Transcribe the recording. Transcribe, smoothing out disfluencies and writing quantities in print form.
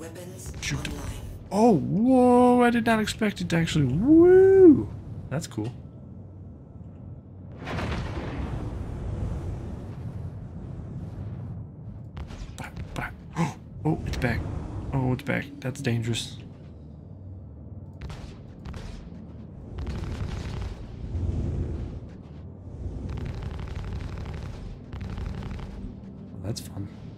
Weapons Shoot. online. Oh, whoa! I did not expect it to actually. Woo! That's cool. Oh, it's back. Oh, it's back. That's dangerous. That's fun.